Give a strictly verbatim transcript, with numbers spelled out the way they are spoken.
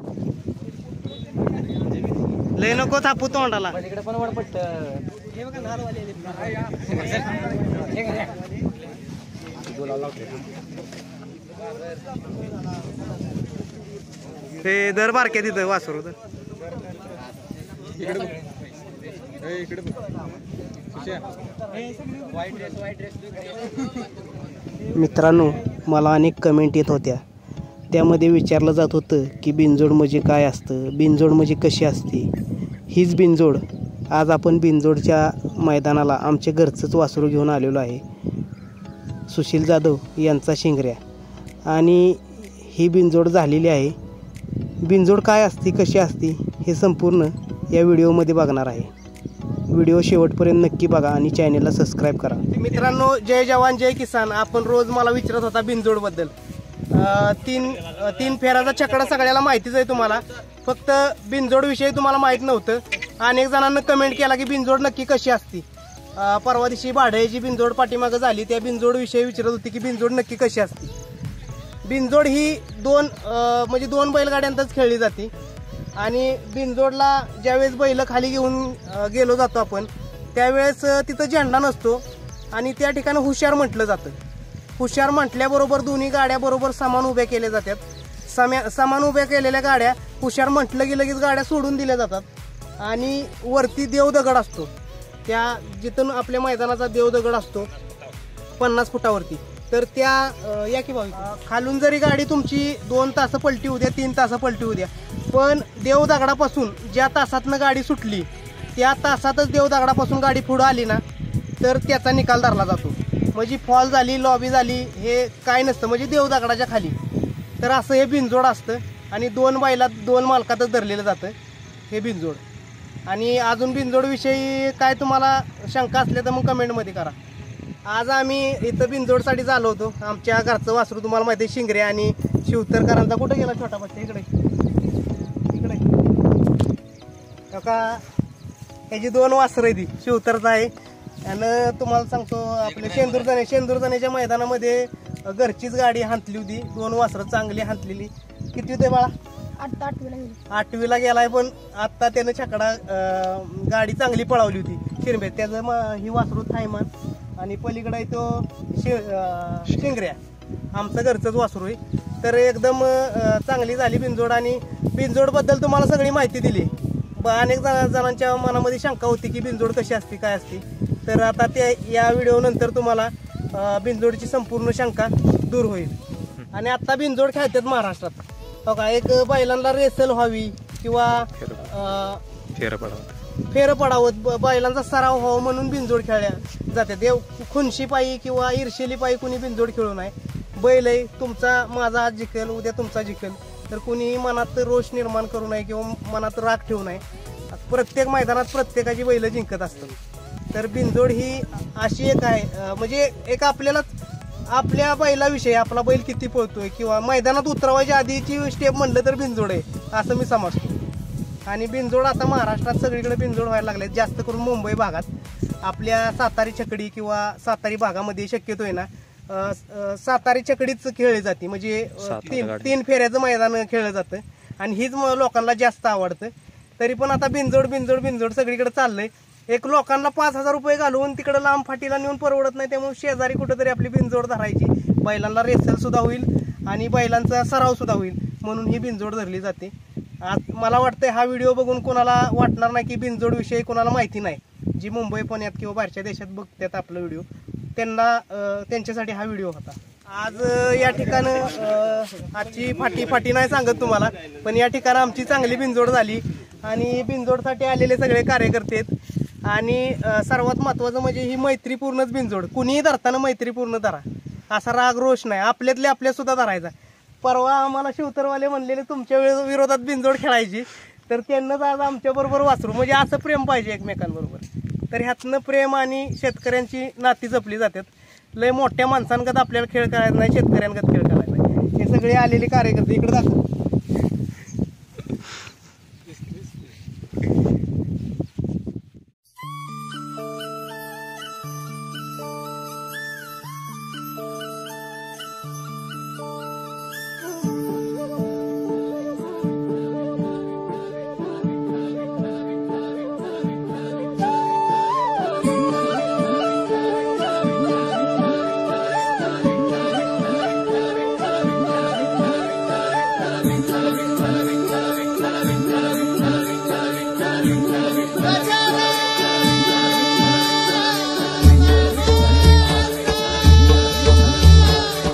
लय नको थापू तोंडाला. इकडे पण वडपट हे बघा नारवाले हे दर बारक्या तिथं वासरू तर मित्रांनो, मला अनेक कमेंट येत होत्या. त्यामध्ये विचारलं जात होतं की बिनजोड म्हणजे काय असतं, बिनजोड म्हणजे कशी असते. हीच बिनजोड. आज आपण बिनजोडच्या मैदानाला आमच्या घरचंच वासरू घेऊन आलेलो आहे, सुशील जाधव यांचा शिंगऱ्या. आणि ही बिनजोड झालेली आहे. बिनजोड काय असते, कशी असते हे संपूर्ण या व्हिडिओमध्ये बघणार आहे. व्हिडिओ शेवटपर्यंत नक्की बघा आणि चॅनलला सबस्क्राईब करा. मित्रांनो, जय जवान जय किसान. आपण रोज मला विचारत होता बिनजोडबद्दल. तीन तीन फेराचा चकडा सगळ्याला माहितीच आहे तुम्हाला, फक्त बिनजोड विषयी तुम्हाला माहीत नव्हतं. अनेक जणांना कमेंट केला की बिनजोड नक्की कशी असते. परवा दिवशी भाड्याची बिनजोड पाठीमागं झाली, त्या बिनजोड विषयी विचारत होती की बिनजोड नक्की कशी असते. बिनजोड ही दोन म्हणजे दोन बैलगाड्यांतच खेळली जाते. आणि बिनजोडला ज्यावेळेस बैल खाली घेऊन गेलो जातो आपण, त्यावेळेस तिथं झेंडा नसतो आणि त्या ठिकाणी हुशार म्हटलं जातं. हुशार म्हटल्याबरोबर दोन्ही गाड्या बरोबर समान उभ्या केल्या जातात. सम्या समान उभ्या केलेल्या गाड्या हुशार म्हटलं की लगेच गाड्या सोडून दिल्या जातात. आणि वरती देवदगड असतो, त्या जिथून आपल्या मैदानाचा देवदगड असतो पन्नास फुटावरती, तर त्या या की बाबा खालून जरी गाडी तुमची दोन तास पलटी होऊ द्या, तीन तास पलटी होऊ द्या, पण देवदगडापासून ज्या तासातनं गाडी सुटली त्या तासातच देवदगडापासून गाडी पुढं आली ना तर त्याचा निकाल धरला जातो. म्हणजे फॉल झाली, लॉबी झाली हे काय नसतं, म्हणजे देवदगडाच्या खाली. तर असं हे बिनजोड असतं. आणि दोन बैलात दोन मालकातच धरलेलं जातं हे बिनजोड. आणि अजून बिनजोड विषयी काय तुम्हाला शंका असल्या तर मग कमेंटमध्ये करा. आज आम्ही इथं बिनजोडसाठी झालो होतो. आमच्या घरचं वासरू तुम्हाला माहिती आहे, शिंगरे आणि शिवतरकरांचा. कुठं गेला छोटा बच्चा? इकडे इकडे का ह्याची दोन वासरं आहे, ती शिवतरचा आहे. आणि तुम्हाला सांगतो आपल्या शेंदूरजाने शेंदूरजानेच्या मैदानामध्ये घरचीच गाडी हांतली होती. दोन वासरं चांगली हांतलेली. किती होते बाळा? आठ आठवीला गेला आठवीला गेलाय, पण आता त्यानं छकडा गाडी चांगली पळवली होती शिरबेत. त्याचं ही वासरू थायमान आणि पलीकडे आहे तो शि शिंगऱ्या, आमचं घरचंच वासरू आहे. तर एकदम चांगली झाली बिनजोड. आणि बिनजोडबद्दल तुम्हाला सगळी माहिती दिली. अनेक जणांच्या मनामध्ये शंका होती की बिनजोड कशी असते, काय असते. तर आता त्या या व्हिडिओ नंतर तुम्हाला बिनजोडची संपूर्ण शंका दूर होईल. आणि आता बिनजोड खेळतात महाराष्ट्रात. हो का, एक बैलांना रेसल व्हावी किंवा फेर पडावं फेर पडावं बैलांचा सराव व्हावा म्हणून बिनजोड खेळल्या जाते. देव खुनशी पायी किंवा ईर्षेली पायी कुणी बिनजोड खेळू नये. बैल आहे तुमचा, माझा आज जिंकेल उद्या तुमचा जिंकेल, तर कुणी मनात रोष निर्माण करू नये किंवा मनात राग ठेवू नये. प्रत्येक मैदानात प्रत्येकाची बैल जिंकत असतात. तर बिनजोड ही अशी एक आहे, म्हणजे एक आपल्यालाच आपल्या बैलाविषयी, आपला बैल किती पळतोय किंवा मैदानात उतरवायच्या आधीची स्टेप म्हणलं तर बिनजोड आहे असं मी समजतो. आणि बिनजोड आता महाराष्ट्रात सगळीकडे बिनजोड व्हायला लागले, जास्त करून मुंबई भागात. आपल्या सातारी छकडी किंवा सातारी भागामध्ये शक्यतो आहे ना सातारी छकडीच खेळली जाते. म्हणजे तीन तीन फेऱ्याचं मैदान खेळलं जातं आणि हीच लोकांना जास्त आवडतं. तरी पण आता बिनजोड बिनजोड बिनजोड सगळीकडे चाललंय. एक लोकांना पाच हजार रुपये घालवून तिकडे लांब फाटीला नेऊन परवडत नाही, त्यामुळे शेजारी कुठेतरी आपली बिनजोड धरायची. बैलांना रेसल सुद्धा होईल आणि बैलांचा सराव सुद्धा होईल म्हणून ही बिनजोड धरली जाते. आज मला वाटतंय हा व्हिडिओ बघून कोणाला वाटणार नाही की बिनजोड विषयी कोणाला माहिती नाही. जी मुंबई पुण्यात किंवा बाहेरच्या देशात बघतात आपला व्हिडिओ, त्यांना त्यांच्यासाठी हा व्हिडिओ होता. आज या ठिकाणी आजची फाटी फाटी नाही सांगत तुम्हाला, पण या ठिकाणी आमची चांगली बिनजोड झाली आणि बिनजोडसाठी आलेले सगळे कार्यकर्ते आहेत. आणि सर्वात महत्वाचं म्हणजे ही मैत्रीपूर्णच बिनजोड. कुणीही धरताना मैत्रीपूर्ण धरा, असा राग रोष नाही, आपल्यातले आपल्या सुद्धा धरायचा. परवा आम्हाला शिवतरवाले म्हणलेले तुमच्या विरोधात बिनजोड खेळायची, तर त्यांनाच आज आमच्या बरोबर वासरू. म्हणजे असं प्रेम पाहिजे एकमेकांबरोबर. तर ह्यातनं प्रेम आणि शेतकऱ्यांची नाती जपली जातात. लय मोठ्या माणसांगत आपल्याला खेळ करायचा नाही, शेतकऱ्यांगत खेळ करायचा नाही. हे सगळे आलेले कार्यकर्ते इकडे दाखव.